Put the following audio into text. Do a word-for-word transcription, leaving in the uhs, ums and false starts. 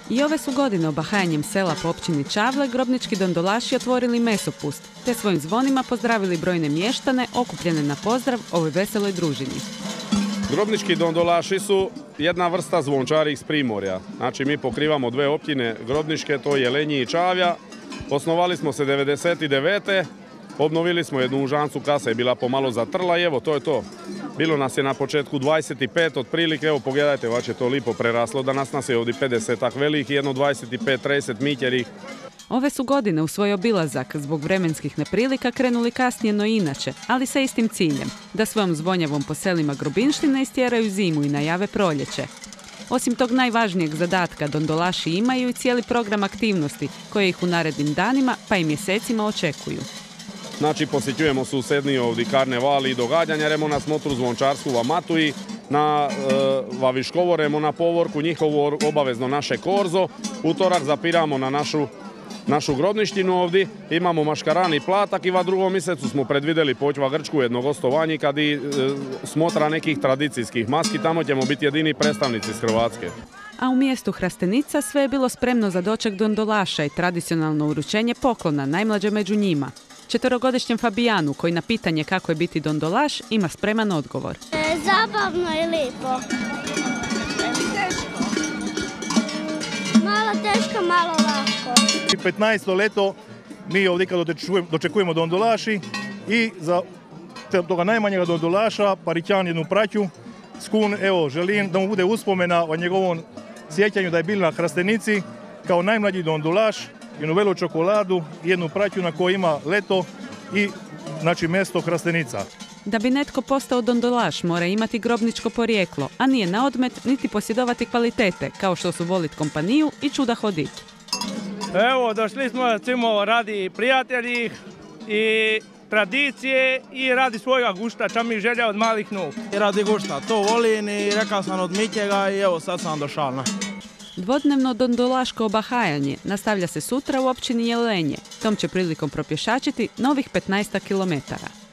I ove su godine obahajanjem sela po općini Čavle grobnički dondolaši otvorili mesopust, te svojim zvonima pozdravili brojne mještane okupljene na pozdrav ovoj veseloj družini. Grobnički dondolaši su jedna vrsta zvončari iz Primorja. Znači mi pokrivamo dve općine grobničke, to je Jelenji i Čavlja. Osnovali smo se devedeset devete. Obnovili smo jednu užancu, kasa je bila pomalo zatrla i evo to je to. Bilo nas je na početku dvadeset pet otprilike, evo pogledajte, vaš je to lipo preraslo, danas nas je ovdje pedesetak veliki, jedno dvadeset pet trideset mićerih. Ove su godine u svoj obilazak zbog vremenskih neprilika krenuli kasnije no inače, ali sa istim ciljem, da svojom zvonjavom po selima Grubinštine istjeraju zimu i najave proljeće. Osim tog najvažnijeg zadatka, dondolaši imaju i cijeli program aktivnosti koje ih u narednim danima pa i mjesecima očekuju. Znači posjećujemo susjedni ovdje karnevali i događanja, remo na smotru zvončarsku v Matuji, na e, Vaviškovo remo na povorku, njihovo obavezno naše korzo. Utorak zapiramo na našu, našu grobništinu ovdje, imamo maškarani platak i va drugom mjesecu smo predvidjeli poći va Grčku jedno gostovanje kad i e, smotra nekih tradicijskih maski, tamo ćemo biti jedini predstavnici iz Hrvatske. A u mjestu Hrastenica sve je bilo spremno za doček dondolaša i tradicionalno uručenje poklona najmlađe među njima. Četverogodišnjem Fabijanu, koji na pitanje kako je biti dondolaš, ima spreman odgovor. E, zabavno i lijepo. Malo teško, malo lako. petnaesto leto mi ovdje kad dočekujemo dondolaši i za toga najmanjega dondolaša Parićan jednu praću skun, evo, želim da mu bude uspomena o njegovom sjećanju da je bil na Hrastenici kao najmlađi dondolaš, jednu velu čokoladu, jednu praću na kojoj ima leto i znači mjesto Hrastenica. Da bi netko postao dondolaš mora imati grobničko porijeklo, a nije na odmet niti posjedovati kvalitete, kao što su volit kompaniju i čuda hodit. Evo, došli smo recimo radi prijatelji i tradicije i radi svojega gušta, ča mi želja od malih nog. I radi gušta, to volim i rekao sam od Mikega i evo sad sam došao na. Dvodnevno dondolaško obahajanje nastavlja se sutra u općini Jelenje. Tom će prilikom propješačiti novih petnaest kilometara.